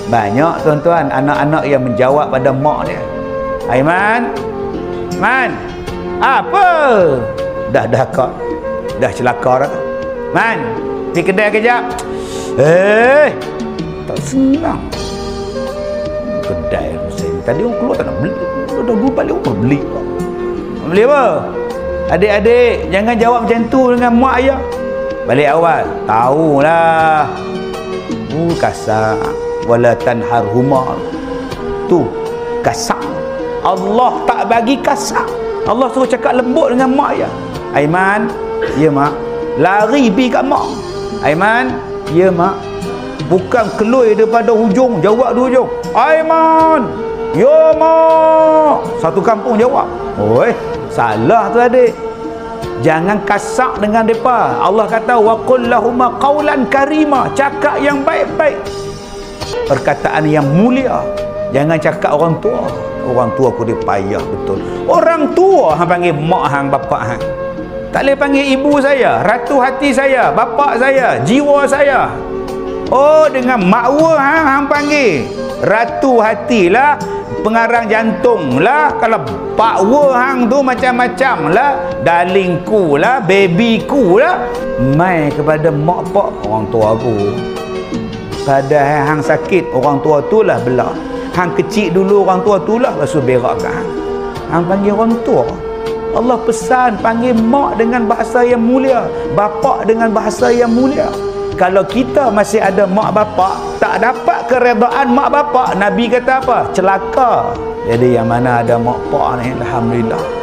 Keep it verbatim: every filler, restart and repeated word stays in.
Banyak tuan-tuan anak-anak yang menjawab pada mak dia. Aiman, Man, apa? Dah dah kak, dah celaka dah. Man, pergi kedai kejap. Eh, tak senang. Kedai saya tadi orang keluar tak nak beli. Dah dulu balik orang beli. Beli apa? Adik-adik, jangan jawab macam tu dengan mak ayah. Balik awal. Tahulah. Uh, kasar. Wala tanharhuma. Tu kasar. Allah tak bagi kasar. Allah suruh cakap lembut dengan mak ayah. Aiman, ya mak. Lari pergi kat mak. Aiman, ya mak. Bukan keluar daripada hujung, jawab dua hujung. Aiman, ya mak. Satu kampung jawab. Oi, salah tu adik. Jangan kasar dengan depa. Allah kata wa qul lahum qawlan karima, cakap yang baik-baik. Perkataan yang mulia. Jangan cakap orang tua. Orang tua aku dia payah betul. Orang tua hang panggil mak hang, bapak hang. Tak boleh panggil ibu saya, ratu hati saya, bapak saya, jiwa saya. Oh, dengan makwa hang hang panggil ratu hati lah, pengarang jantung lah. Kalau pakwa hang tu macam-macam lah, darlingku lah, babyku lah. Mai kepada mak pak orang tua aku. Padahal hang sakit, orang tua tu lah belah. Hang kecil dulu, orang tua tu lah basuh berak kat hang. Hang panggil orang tua. Allah pesan panggil mak dengan bahasa yang mulia, bapak dengan bahasa yang mulia. Kalau kita masih ada mak bapak, tak dapat keredaan mak bapak, Nabi kata apa? Celaka. Jadi yang mana ada mak pak ni, alhamdulillah.